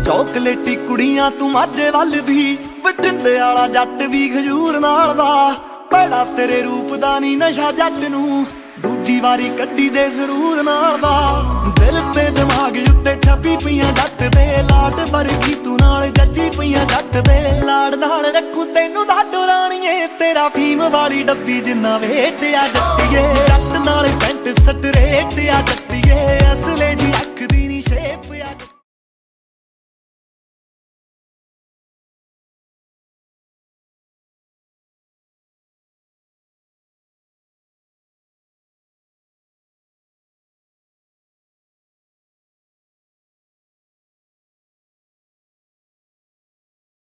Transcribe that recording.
चॉकलेटी कुड़ियां तू माझे वल दी, बठिंडे वाला जट भी खजूर नाल दा। बड़ा तेरे रूप दा नी नशा जट नू, दूजी वारी कड्डी दे जरूर नाल दा। दिल ते दिमाग उत्ते छपी पईयां जट दे, लाड वर्गी तू नाल जच्ची पईयां जट दे। लाड नाल रखू तैनू दाडो राणीए, तेरा फीम वाली डब्बी जिन्ना वेट आ जट्टीए। जट नाल पैंट सट रेट आ जट्टीए, असले जी अख दी नी शेप।